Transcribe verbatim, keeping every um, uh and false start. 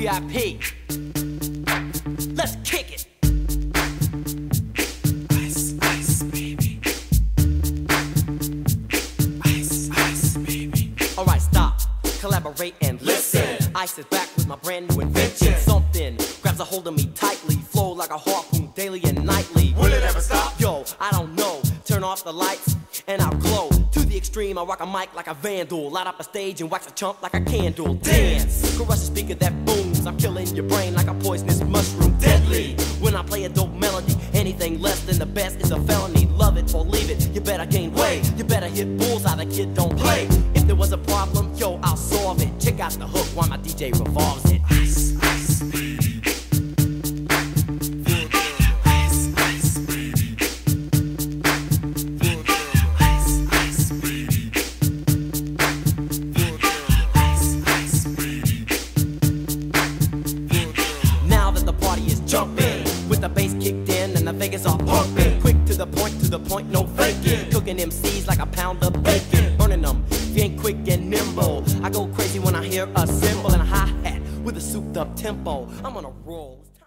V I P. Let's kick it. Ice, ice, baby. Ice, ice, baby. Alright, stop, collaborate and listen. Ice is back with my brand new invention. Something grabs a hold of me tightly, flow like a harpoon daily and nightly. Will it ever stop? Yo, I don't know. Turn off the lights and I'll glow. To the extreme, I rock a mic like a vandal. Light up a stage and wax a chump like a candle. Dance, crush a speaker that booms. I'm killing your brain like a poisonous mushroom. Deadly, when I play a dope melody. Anything less than the best is a felony. Love it or leave it, you better gain weight. You better hit bullseye, the kid don't play. If there was a problem, yo, I'll solve it. Check out the hook while my D J revolves it. Ice, ice, baby. Jumping, with the bass kicked in and the Vegas are pumping. Quick to the point, to the point, no faking. Cooking M Cs like a pound of bacon. Burning them, if you ain't quick and nimble. I go crazy when I hear a cymbal and a hi-hat with a souped up tempo. I'm on a roll.